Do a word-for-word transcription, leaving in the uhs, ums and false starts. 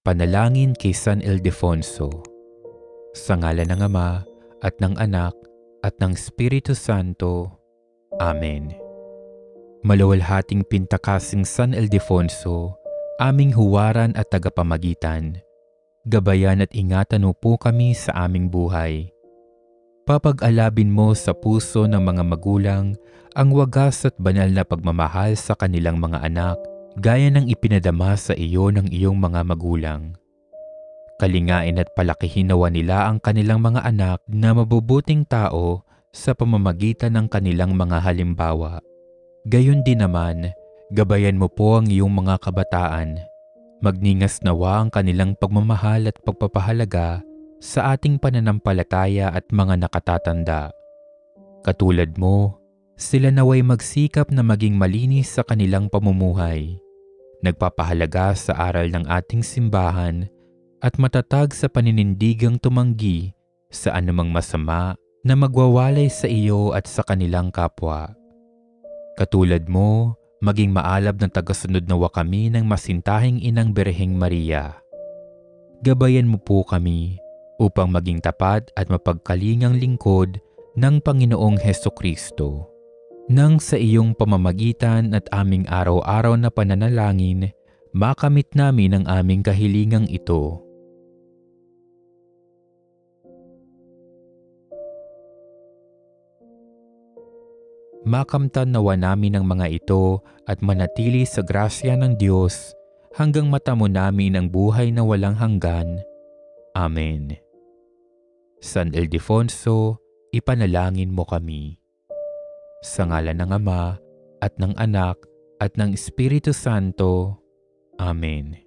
Panalangin kay San Ildefonso. Sa ngalan ng Ama, at ng Anak, at ng Espiritu Santo. Amen. Maluwalhating pintakasing San Ildefonso, aming huwaran at tagapamagitan, gabayan at ingatan mo po kami sa aming buhay. Papag-alabin mo sa puso ng mga magulang ang wagas at banal na pagmamahal sa kanilang mga anak, gaya ng ipinadama sa iyo ng iyong mga magulang. Kalingain at palakihin nawa nila ang kanilang mga anak na mabubuting tao sa pamamagitan ng kanilang mga halimbawa. Gayon din naman, gabayan mo po ang iyong mga kabataan. Magningas nawa ang kanilang pagmamahal at pagpapahalaga sa ating pananampalataya at mga nakatatanda. Katulad mo, sila naway magsikap na maging malinis sa kanilang pamumuhay, nagpapahalaga sa aral ng ating simbahan at matatag sa paninindigang tumanggi sa anumang masama na magwawalay sa iyo at sa kanilang kapwa. Katulad mo, maging maalab na tagasunod nawa kami ng masintahing Inang Birheng Maria. Gabayan mo po kami upang maging tapat at mapagkalingang lingkod ng Panginoong Hesukristo. Nang sa iyong pamamagitan at aming araw-araw na pananalangin, makamit namin ang aming kahilingang ito. Makamtan nawa namin ang mga ito at manatili sa grasya ng Diyos hanggang matamo namin ang buhay na walang hanggan. Amen. San Ildefonso, ipanalangin mo kami. Sa ngalan ng Ama, at ng Anak, at ng Espiritu Santo. Amen.